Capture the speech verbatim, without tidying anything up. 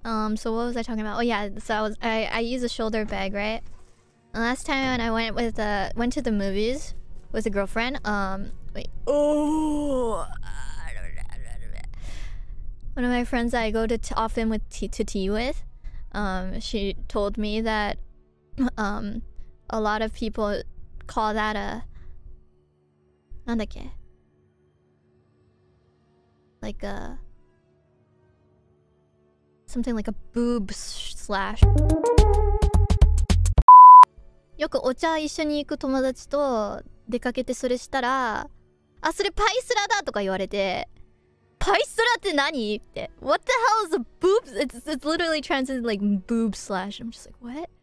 Um, so what was I talking about? Oh yeah, so I was I I use a shoulder bag, right? And last time I went with uh went to the movies with a girlfriend. Um, wait. Oh, one of my friends that I go to t often with tea to tea with. Um, she told me that um a lot of people call that a nandakke? Like a something like a boob slash. よくお茶一緒に行く友達と出かけてそれしたら、あ、それパイスラだとか言われて、パイスラって何って。What the hell is a boob? It's, it's literally translated like boob slash. I'm just like, what?